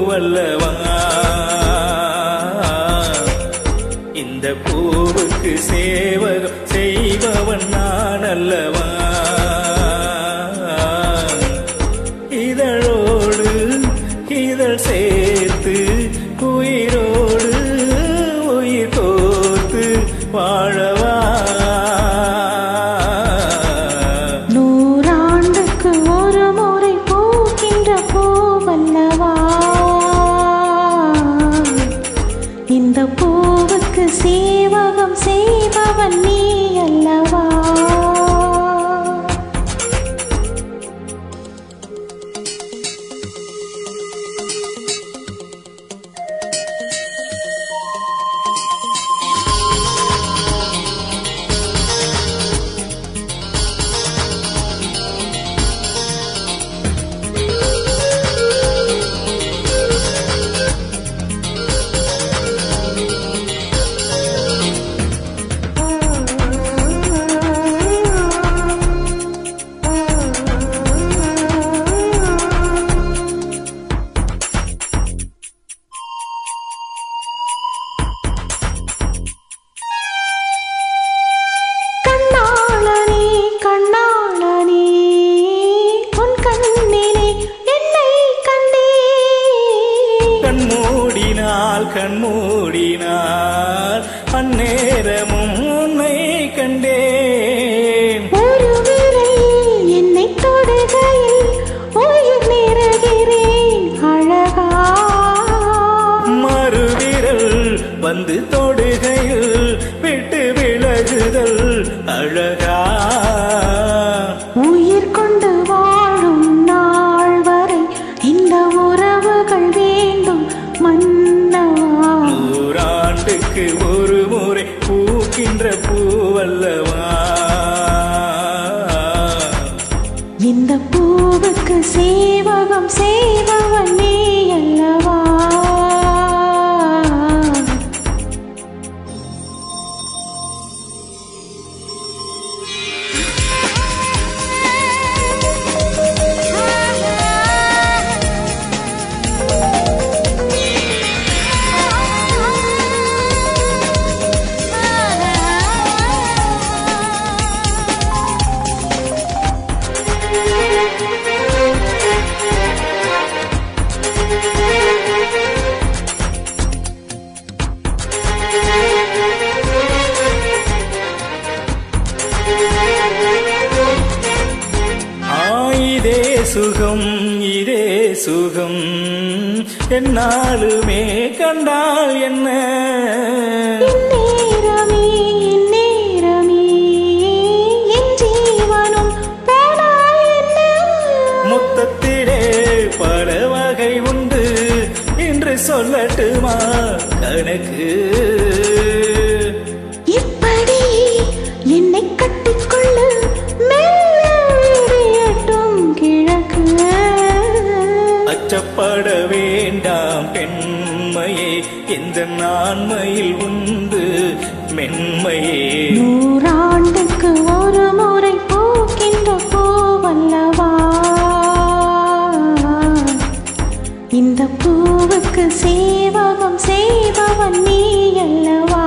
பூவல்லவா இந்த பூவுக்கு சேவகம் செய்பவன் நான் அல்லவா இதழோடு இதழ் சேர்த்து உயிரோடு உயிர் கோர்த்து வாழவா நூறாண்டுக்கு ஒரு முறை பூக்கின்ற பூவல்லவா இந்த பூவுக்கு சேவகம் செய்பவன் நீ அல்லவா கண்மூடினால் அந்நேரமும் உன்னை கண்டேன் ஒரு விரல் என்னை தொடுகையில் உயிர் நிறைகிறேன் அழகா மறுவிரல் வந்து தொடுகையில் விட்டு விலகுதல் அழகா உயிர் கொண்டு வாழும் நாள் வரை இந்த உறவுகள் வேண்டும் மன்னவா நூறாண்டுக்கு ஒரு முறை பூக்கின்ற பூவல்லவா இந்த பூவுக்கு சேவகம் செய்பவன் நீ அல்லவா சுகம் இதே சுகம் என்னாலுமே கண்டால் என்ன நேரமே நேரமே என் ஜீவனும் போனால் என்ன மொத்தத்திலே பல வகை உண்டு என்று சொல்லட்டுமா கணக்கு இப்படி என்னை கட்டிக்கொள்ள அச்சப்பட வேண்டாம் பெண்மையே இந்த நான்மையில் உண்டு மென்மையே நூறாண்டுக்கு ஒரு முறை பூக்கின்ற பூவல்லவா இந்த பூவுக்கு சேவகம் செய்பவன் நீ அல்லவா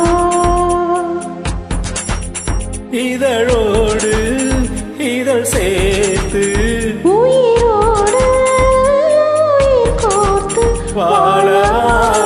இதழோடு இதழ் சேர்த்து உயிரோடு உயிர் கோர்த்து வாழ